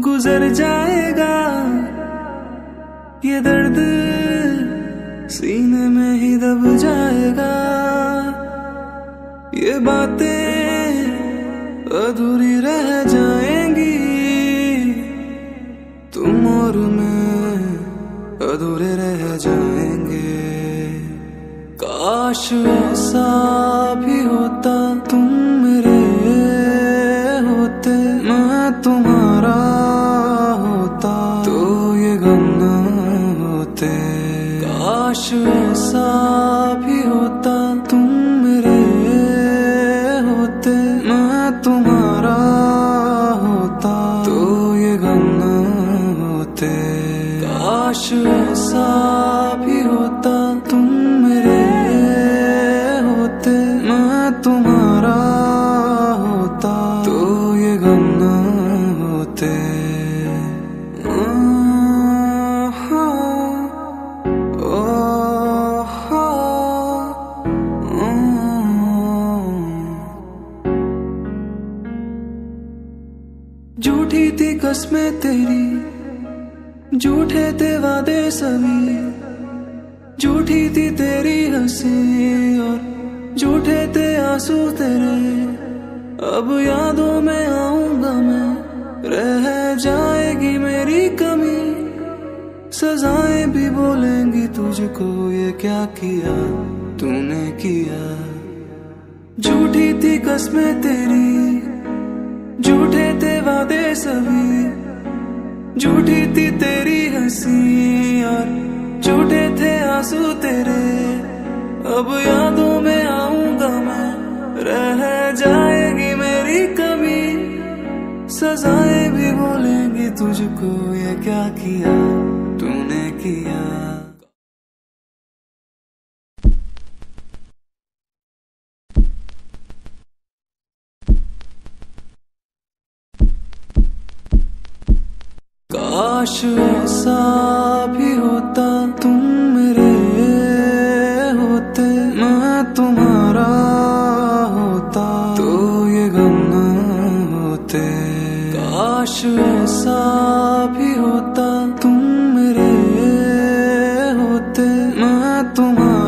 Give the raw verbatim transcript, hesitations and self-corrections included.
गुजर जाएगा ये दर्द सीने में ही दब जाएगा। ये बातें अधूरी रह जाएंगी, तुम और मैं अधूरे रह जाएंगे। काश ऐसा भी होता तुम मेरे होते, मैं तुम्हारा होता तो ये गम ना होते। काश ऐसा भी होता तुम मेरे होते, मैं तुम्हारा होता तो ये गम ना होते। काश ऐसा भी होता तुम मेरे होते, मैं तुम्हारा होता तो ये गम ना होते। झूठी थी कसमें तेरी, झूठे थे वादे सभी, झूठी थी तेरी हंसी और झूठे थे आंसू तेरे। अब यादों में आऊंगा मैं, रह जाएगी मेरी कमी, सजाएं भी बोलेंगी तुझको, ये क्या किया तूने किया। झूठी थी कसमें तेरी, झूठे थे वादे सभी, झूठी थी तेरी हंसी और झूठे थे आंसू तेरे। अब यादों में आऊंगा मैं, रह जाएगी मेरी कमी, सजाएं भी बोलेंगी तुझको, ये क्या किया तूने किया। काश ऐसा भी होता तुम मेरे होते, मैं तुम्हारा होता तो ये गम ना होते। काश ऐसा भी होता तुम मेरे होते, मैं तुम्हारा